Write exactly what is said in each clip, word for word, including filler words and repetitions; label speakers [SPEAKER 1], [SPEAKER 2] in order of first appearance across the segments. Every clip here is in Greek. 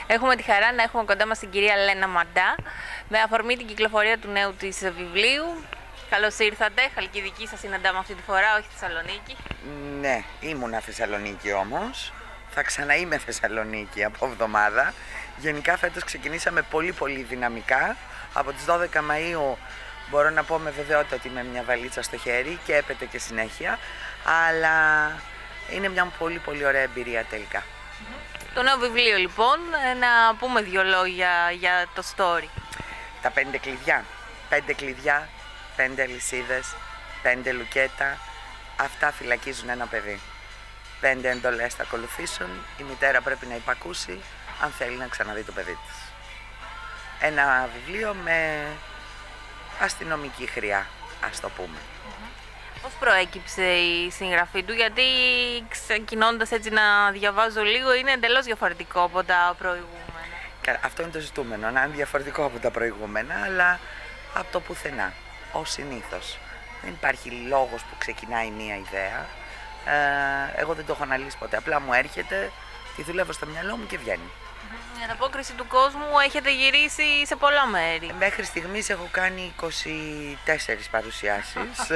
[SPEAKER 1] Έχουμε τη χαρά να έχουμε κοντά μας την κυρία Λένα Μαντά, με αφορμή την κυκλοφορία του νέου της βιβλίου. Καλώς ήρθατε, Χαλκιδική σας συναντάμε αυτή τη φορά, όχι Θεσσαλονίκη.
[SPEAKER 2] Ναι, ήμουνα Θεσσαλονίκη όμως. Θα ξαναείμαι Θεσσαλονίκη από εβδομάδα. Γενικά φέτος ξεκινήσαμε πολύ πολύ δυναμικά. Από τις δώδεκα Μαΐου μπορώ να πω με βεβαιότητα ότι είμαι μια βαλίτσα στο χέρι και έπεται και συνέχεια. Αλλά είναι μια πολύ πολύ ωραία εμπειρία τελικά.
[SPEAKER 1] Το νέο βιβλίο λοιπόν, να πούμε δύο λόγια για το story.
[SPEAKER 2] Τα πέντε κλειδιά. Πέντε κλειδιά, πέντε αλυσίδες, πέντε λουκέτα. Αυτά φυλακίζουν ένα παιδί. Πέντε εντολές θα ακολουθήσουν. Η μητέρα πρέπει να υπακούσει αν θέλει να ξαναδεί το παιδί της. Ένα βιβλίο με αστυνομική χρειά, ας το πούμε.
[SPEAKER 1] Πώς προέκυψε η συγγραφή του, γιατί ξεκινώντας έτσι να διαβάζω λίγο είναι εντελώς διαφορετικό από τα προηγούμενα.
[SPEAKER 2] Αυτό είναι το ζητούμενο, να είναι διαφορετικό από τα προηγούμενα, αλλά από το πουθενά, ως συνήθως. Δεν υπάρχει λόγος που ξεκινάει μία ιδέα. Ε, εγώ δεν το έχω αναλύσει ποτέ, απλά μου έρχεται, τη δουλεύω στο μυαλό μου και βγαίνει.
[SPEAKER 1] Η ανταπόκριση του κόσμου, έχετε γυρίσει σε πολλά μέρη.
[SPEAKER 2] Μέχρι στιγμής έχω κάνει είκοσι τέσσερις παρουσιάσεις.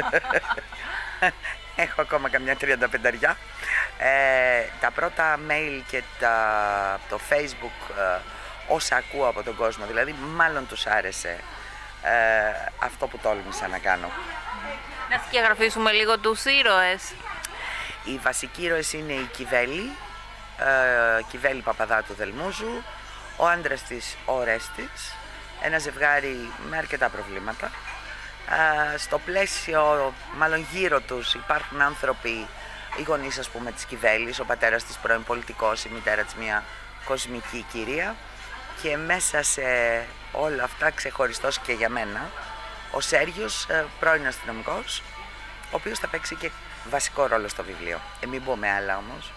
[SPEAKER 2] Έχω ακόμα καμιά τριάντα πενταριά. Ε, τα πρώτα mail και τα, το Facebook, ε, όσα ακούω από τον κόσμο, δηλαδή μάλλον τους άρεσε ε, αυτό που τόλμησα να κάνω.
[SPEAKER 1] Να σκιαγραφίσουμε λίγο τους ήρωες.
[SPEAKER 2] Οι βασικοί ήρωες είναι η Κιβέλη, ε, Κιβέλη Παπαδάτου Δελμούζου, ο άντρας της ο Ορέστης, ένα ζευγάρι με αρκετά προβλήματα. Ε, στο πλαίσιο, μάλλον γύρω τους υπάρχουν άνθρωποι, οι γονείς ας πούμε της Κιβέλης, ο πατέρας της πρώην πολιτικός, η μητέρα της μια κοσμική κυρία, και μέσα σε όλα αυτά ξεχωριστός και για μένα ο Σέργιος, ε, πρώην αστυνομικός, ο οποίος θα παίξει και βασικό ρόλο στο βιβλίο. Ε, μην πούμε άλλα όμως.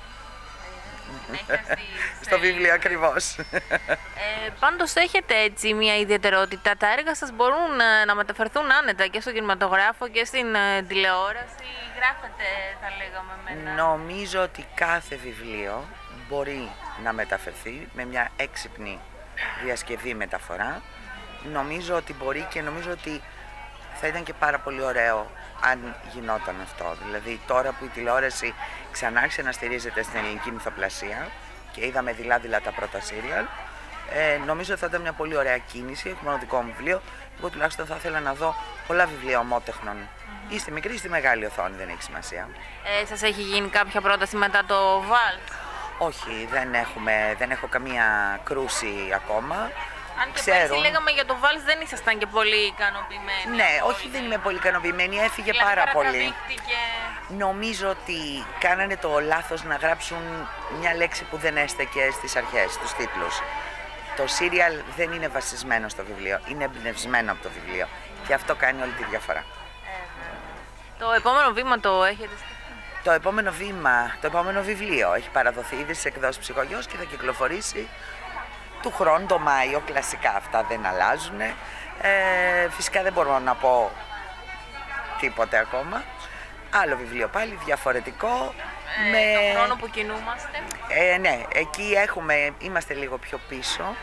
[SPEAKER 2] Στο βιβλίο ακριβώς.
[SPEAKER 1] Ε, πάντως έχετε έτσι μια ιδιαιτερότητα. Τα έργα σας μπορούν ε, να μεταφερθούν άνετα και στο κινηματογράφο και στην ε, τηλεόραση. Γράφετε, θα λέγαμε, με ένα...
[SPEAKER 2] Νομίζω ότι κάθε βιβλίο μπορεί να μεταφερθεί με μια έξυπνη διασκευή μεταφορά. Νομίζω ότι μπορεί και νομίζω ότι θα ήταν και πάρα πολύ ωραίο αν γινόταν αυτό. Δηλαδή τώρα που η τηλεόραση ξανά άρχισε να στηρίζεται στην ελληνική μυθοπλασία και είδαμε δειλά-δειλά τα πρώτα σύριαλ, ε, νομίζω ότι θα ήταν μια πολύ ωραία κίνηση. Έχει μόνο δικό μου βιβλίο. Εγώ τουλάχιστον θα ήθελα να δω πολλά βιβλία ομότεχνων. Mm-hmm. Ή στη μικρή ή στη μεγάλη οθόνη, δεν έχει σημασία.
[SPEAKER 1] Ε, σας έχει γίνει κάποια πρόταση μετά το Βάλτ?
[SPEAKER 2] Όχι, δεν, έχουμε, δεν έχω καμία κρούση ακόμα.
[SPEAKER 1] Αν και πέρσι λέγαμε για το Βάλς δεν ήσασταν και πολύ ικανοποιημένοι.
[SPEAKER 2] Ναι, όχι, δεν είμαι πολύ ικανοποιημένη, έφυγε
[SPEAKER 1] δηλαδή,
[SPEAKER 2] πάρα πολύ.
[SPEAKER 1] Και...
[SPEAKER 2] Νομίζω ότι κάνανε το λάθος να γράψουν μια λέξη που δεν έστεκε στις αρχές, στους τίτλους. Το σύριαλ δεν είναι βασισμένο στο βιβλίο, είναι εμπνευσμένο από το βιβλίο και αυτό κάνει όλη τη διαφορά.
[SPEAKER 1] Ε, το επόμενο βήμα το έχετε?
[SPEAKER 2] Το επόμενο βήμα, το επόμενο βιβλίο έχει παραδοθεί ήδη στις εκδόσεις Ψυχογιός και θα κυκλοφορήσει του χρόνου, το Μάιο, κλασικά αυτά δεν αλλάζουν. Ε, φυσικά δεν μπορώ να πω τίποτε ακόμα. Άλλο βιβλίο πάλι, διαφορετικό.
[SPEAKER 1] Ε,
[SPEAKER 2] με...
[SPEAKER 1] Το χρόνο που κινούμαστε.
[SPEAKER 2] Ε, ναι, εκεί έχουμε, είμαστε λίγο πιο πίσω.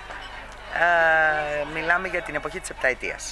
[SPEAKER 2] Ε, μιλάμε για την εποχή της επταετίας.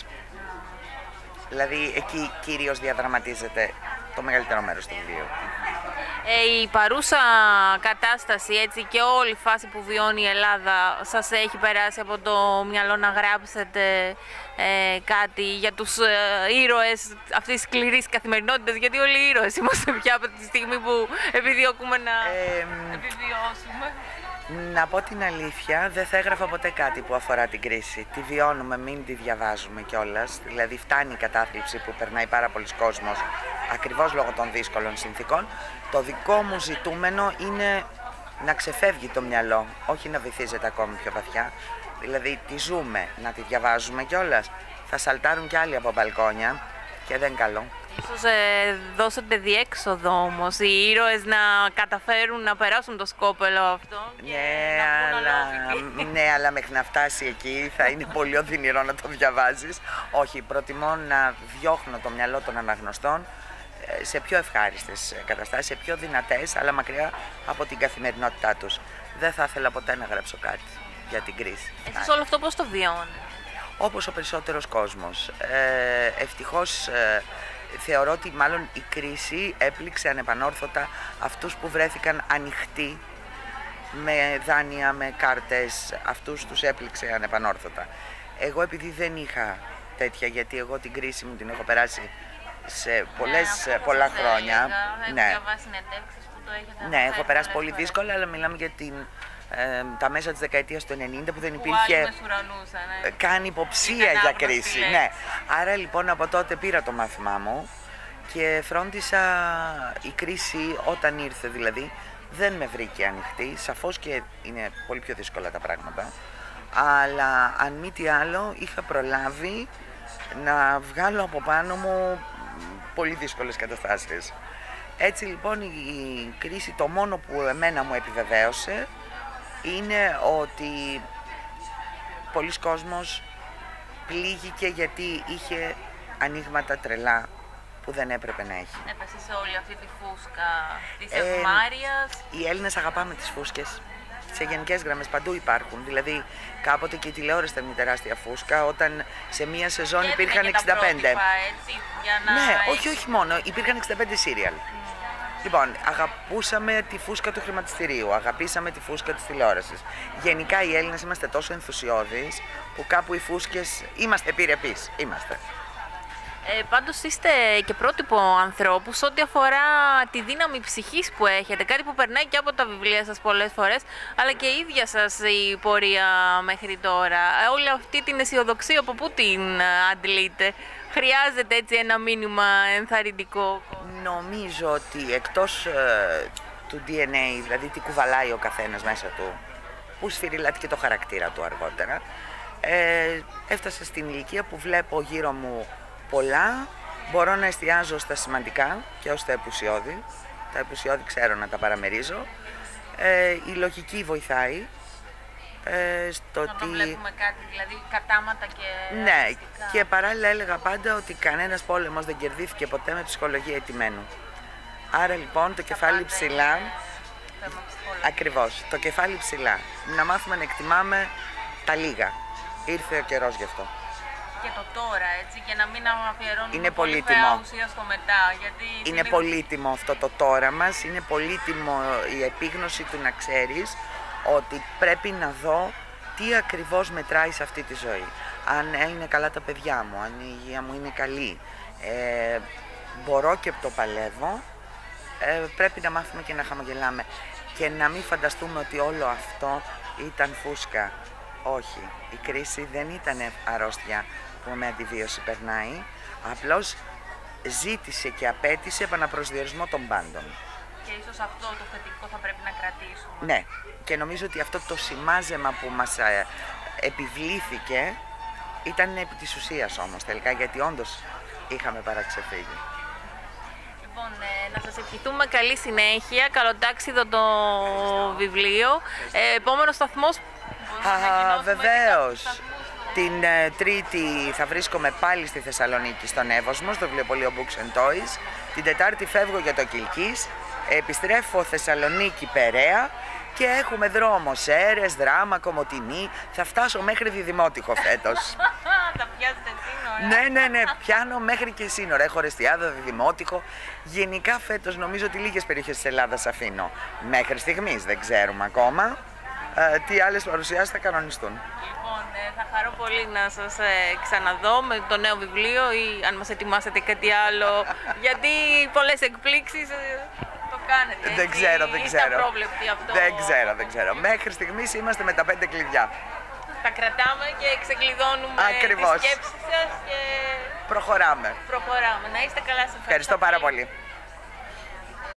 [SPEAKER 2] Δηλαδή εκεί κυρίως διαδραματίζεται το μεγαλύτερο μέρος του βιβλίου.
[SPEAKER 1] Ε, η παρούσα κατάσταση έτσι, και όλη η φάση που βιώνει η Ελλάδα σας έχει περάσει από το μυαλό να γράψετε ε, κάτι για τους ε, ήρωες αυτής της σκληρής καθημερινότητας? Γιατί όλοι οι ήρωες είμαστε πια από τη στιγμή που επιδιώκουμε να ε, επιβιώσουμε.
[SPEAKER 2] Να πω την αλήθεια, δεν θα έγραφα ποτέ κάτι που αφορά την κρίση. Τη βιώνουμε, μην τη διαβάζουμε κιόλας. Δηλαδή φτάνει η κατάθλιψη που περνάει πάρα πολλοί κόσμος ακριβώς λόγω των δύσκολων συνθήκων. Το δικό μου ζητούμενο είναι να ξεφεύγει το μυαλό, όχι να βυθίζεται ακόμη πιο βαθιά. Δηλαδή τη ζούμε, να τη διαβάζουμε κιόλας. Θα σαλτάρουν κι άλλοι από μπαλκόνια και δεν καλό.
[SPEAKER 1] Ίσως ε, δώσετε διέξοδο όμως, οι ήρωες να καταφέρουν να περάσουν το σκόπελο αυτό και
[SPEAKER 2] ναι,
[SPEAKER 1] να βγουν
[SPEAKER 2] αλλά, ναι, αλλά μέχρι να φτάσει εκεί θα είναι πολύ οδυνηρό να το διαβάζεις. Όχι, προτιμώ να διώχνω το μυαλό των αναγνωστών σε πιο ευχάριστες καταστάσεις, σε πιο δυνατές, αλλά μακριά από την καθημερινότητά τους. Δεν θα ήθελα ποτέ να γράψω κάτι. για την κρίση.
[SPEAKER 1] Εσείς όλο αυτό πώς το βιώνετε?
[SPEAKER 2] Όπως ο περισσότερος κόσμος. Ε, ευτυχώς ε, θεωρώ ότι μάλλον η κρίση έπληξε ανεπανόρθωτα αυτούς που βρέθηκαν ανοιχτοί με δάνεια, με κάρτες, αυτούς τους έπληξε ανεπανόρθωτα. Εγώ επειδή δεν είχα τέτοια, γιατί εγώ την κρίση μου την έχω περάσει σε πολλές,
[SPEAKER 1] ναι,
[SPEAKER 2] πολλά χρόνια.
[SPEAKER 1] Έλεγα,
[SPEAKER 2] ναι,
[SPEAKER 1] που το έχετε
[SPEAKER 2] ναι έχω περάσει πολύ φορές. δύσκολα, αλλά μιλάμε για την, ε, τα μέσα της δεκαετίας του ενενήντα που δεν
[SPEAKER 1] που
[SPEAKER 2] υπήρχε
[SPEAKER 1] ναι.
[SPEAKER 2] καν υποψία για κρίση. Ναι. Άρα λοιπόν από τότε πήρα το μάθημά μου και φρόντισα η κρίση όταν ήρθε δηλαδή. Δεν με βρήκε ανοιχτή, σαφώς και είναι πολύ πιο δύσκολα τα πράγματα, αλλά αν μη τι άλλο είχα προλάβει να βγάλω από πάνω μου πολύ δύσκολες καταστάσεις. Έτσι λοιπόν η κρίση το μόνο που εμένα μου επιβεβαίωσε είναι ότι πολλοί κόσμος πλήγηκε γιατί είχε ανοίγματα τρελά που δεν έπρεπε να έχει.
[SPEAKER 1] Έπεσε σε όλη αυτή τη φούσκα της ευμάρειας.
[SPEAKER 2] Ε, οι Έλληνες αγαπάμε τις φούσκες. Σε γενικές γραμμές παντού υπάρχουν. Δηλαδή, κάποτε και η τηλεόραση ήταν μια τεράστια φούσκα, όταν σε μία σεζόν
[SPEAKER 1] και
[SPEAKER 2] υπήρχαν
[SPEAKER 1] και
[SPEAKER 2] εξήντα πέντε.
[SPEAKER 1] Πρότυπα, έτσι, για να
[SPEAKER 2] ναι,
[SPEAKER 1] έχει...
[SPEAKER 2] όχι, όχι μόνο. Υπήρχαν εξήντα πέντε σύριαλ. Mm. Λοιπόν, αγαπούσαμε τη φούσκα του χρηματιστηρίου, αγαπήσαμε τη φούσκα της τηλεόρασης. Γενικά οι Έλληνες είμαστε τόσο ενθουσιώδεις που κάπου οι φούσκες είμαστε επιρρεπείς. Είμαστε.
[SPEAKER 1] Ε, πάντως είστε και πρότυπο ανθρώπου ό,τι αφορά τη δύναμη ψυχής που έχετε, κάτι που περνάει και από τα βιβλία σας πολλές φορές, αλλά και η ίδια σας η πορεία μέχρι τώρα. Ε, όλη αυτή την αισιοδοξία από πού την αντλείτε? Χρειάζεται έτσι ένα μήνυμα ενθαρρυντικό?
[SPEAKER 2] Νομίζω ότι εκτός ε, του ντι εν έι, δηλαδή τι κουβαλάει ο καθένας μέσα του, που σφυριλάτει και το χαρακτήρα του αργότερα, ε, έφτασα στην ηλικία που βλέπω γύρω μου πολλά, μπορώ να εστιάζω στα σημαντικά και ως τα επουσιώδη. Τα επουσιώδη ξέρω να τα παραμερίζω. Ε, η λογική βοηθάει. Ε, στο
[SPEAKER 1] να
[SPEAKER 2] ότι...
[SPEAKER 1] βλέπουμε κάτι, δηλαδή κατάματα και
[SPEAKER 2] ναι,
[SPEAKER 1] αριστικά.
[SPEAKER 2] Και παράλληλα έλεγα πάντα ότι κανένας πόλεμος δεν κερδίθηκε ποτέ με ψυχολογία ετημένου. Άρα λοιπόν το κεφάλι ψηλά, ακριβώς, το κεφάλι ψηλά. Να μάθουμε να εκτιμάμε τα λίγα. Ήρθε ο καιρός γι' αυτό.
[SPEAKER 1] Και το τώρα, έτσι, και να μην αφιερώνουμε
[SPEAKER 2] είναι
[SPEAKER 1] πολύ
[SPEAKER 2] πολύτιμο.
[SPEAKER 1] ουσία στο μετά. Γιατί
[SPEAKER 2] είναι λίγο... πολύτιμο αυτό το τώρα μας, είναι πολύτιμο η επίγνωση του να ξέρεις ότι πρέπει να δω τι ακριβώς μετράει σε αυτή τη ζωή. Αν είναι καλά τα παιδιά μου, αν η υγεία μου είναι καλή, ε, μπορώ και το παλεύω, ε, πρέπει να μάθουμε και να χαμογελάμε και να μην φανταστούμε ότι όλο αυτό ήταν φούσκα. Όχι, η κρίση δεν ήταν αρρώστια που με αντιβίωση περνάει, απλώς ζήτησε και απέτησε επαναπροσδιορισμό των πάντων.
[SPEAKER 1] Και ίσως αυτό το θετικό θα πρέπει να κρατήσουμε.
[SPEAKER 2] Ναι, και νομίζω ότι αυτό το σημάζεμα που μας ε, επιβλήθηκε ήταν επί της ουσίας όμως τελικά, γιατί όντως είχαμε παραξεφύγει.
[SPEAKER 1] Λοιπόν, ε, να σας ευχηθούμε καλή συνέχεια, καλοτάξιδο το βιβλίο. Ε, επόμενος σταθμός...
[SPEAKER 2] Α, βεβαίως. Την ε, Τρίτη θα βρίσκομαι πάλι στη Θεσσαλονίκη στον Εύωσμο, στο βιβλιοπωλείο Books and Toys. Την Τετάρτη φεύγω για το Κιλκής, επιστρέφω Θεσσαλονίκη Περαία και έχουμε δρόμο Σέρρες, Δράμα, Κομοτηνή. Θα φτάσω μέχρι Διδημότυχο φέτος.
[SPEAKER 1] Θα πιάσετε σύνορα.
[SPEAKER 2] Ναι, ναι, ναι, πιάνω μέχρι και σύνορα. Έχω Ρεστιάδα, Διδημότυχο. Γενικά φέτος νομίζω ότι λίγες περιοχές της Ελλάδας αφήνω. Μέχρι στιγμής δεν ξέρουμε ακόμα ε, τι άλλες παρουσιάσεις θα κανονιστούν.
[SPEAKER 1] Λοιπόν, ε, θα χαρώ πολύ να σας ε, ξαναδώ με το νέο βιβλίο ή αν μας ετοιμάσετε κάτι άλλο, γιατί πολλές εκπλήξεις ε, το κάνετε, έτσι.
[SPEAKER 2] Δεν ξέρω, δεν ξέρω.
[SPEAKER 1] Είστε απρόβλεπτοι αυτό.
[SPEAKER 2] Δεν ξέρω, δεν ξέρω. Μέχρι στιγμής είμαστε με τα πέντε κλειδιά.
[SPEAKER 1] Τα κρατάμε και ξεκλειδώνουμε
[SPEAKER 2] Ακριβώς.
[SPEAKER 1] τις σκέψεις σας και
[SPEAKER 2] προχωράμε.
[SPEAKER 1] προχωράμε. Να είστε καλά, σας ευχαριστώ,
[SPEAKER 2] Ευχαριστώ πάρα πολύ.